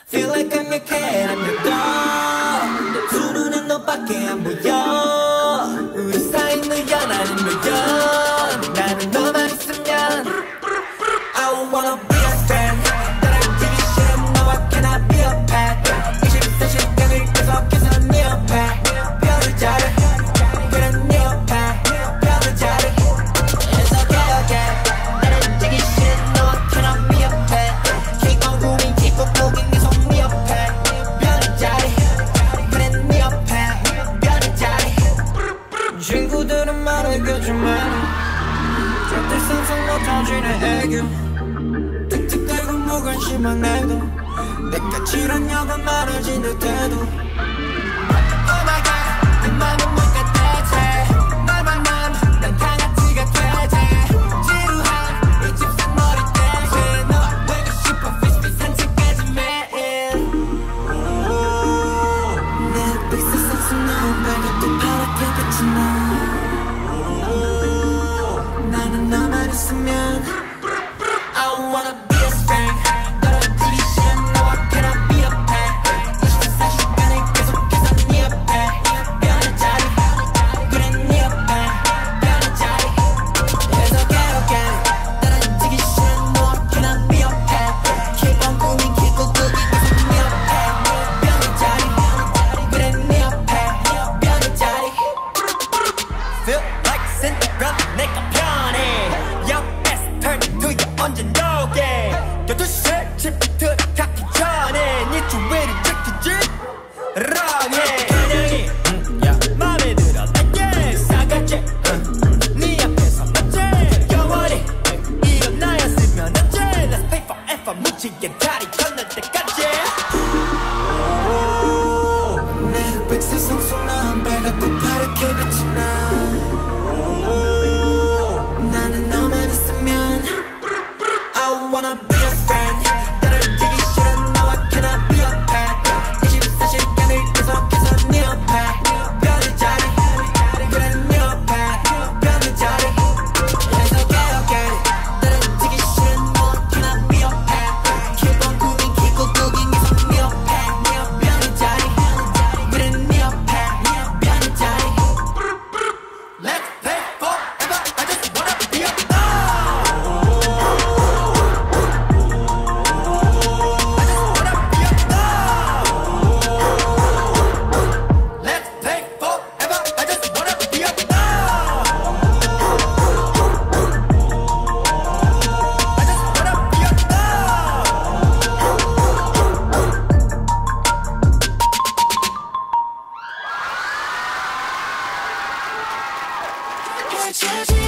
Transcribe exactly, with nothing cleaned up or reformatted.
Feel like I'm your cat, I'm your dog. 두 눈은 너밖에 안 보여. 우리 사이 너야 나는 너야. 나는 너만 있으면 I wanna be a friend. 나를 뛰기 싫은 너와 cannot be a pet. 이십사 시간을 계속해서 네 옆에 별을 자를. 그래 네 옆에 별을 자를. It's okay okay. 나를 뛰기 싫은 너와 cannot be a pet. Keep on going keep on going 계속 네 옆에 별을 자를. 그래 네 옆에 별을 자를. 친구들은 말해주지만 절대 상상 못하지는 애교. 틱틱대고 무관심한 애도 내가 지랄냐고 말하지 듯해도 Oh my god 내 맘은 뭔가 대체 날 만나면 난 강아지 같아 지루한 이 집산 머리 대신 너와 되고 싶어 피스피 산책까지 매일 내 픽셀 상승 넣은 배가 또 파랗게 빛이 나 나는 너만 있으면 I wanna be a friend. 너를 뛰기 싫은 너와 cannot be a pet. 이십사 시간을 계속해서 네 옆에 별을 자리. 그래 네 옆에 별을 자리. It's okay okay. 너를 뛰기 싫은 너와 cannot be a pet. Keep on going keep on going 계속 네 옆에 별을 자리. 그래 네 옆에 별을 자리. Feel like Cinderella 내가 편해. Your best turn to your 언젠 너게 너도 실집부터 갖기 전에 네 주위를 지키지 랑해 그냥이 음, 야 맘에 들어 나게 싸가지 음, 네 앞에서 맞지 영원히 음, 이건 나였으면 언제 Let's pay forever 묻히게 다리 건널 때까지 내 백색 성숙한 배가 또 파랗게 빛이 나 나는 너만 있으면 I wanna be a friend. 너를 뛰기 싫은 너와 cannot be a pet. 이십사 시간을 계속해서 네 옆에 별을 자리. 그래 네 옆에 별을 자리. It's okay okay. 너를 뛰기 싫은 너와 cannot be a pet. Keep on going keep on going 계속 네 옆에 별을 자리. 그래 네 옆에 별을 자리. Let's play forever. I just wanna be a dog. Let's play forever. I just wanna be a dog. I just wanna be a dog.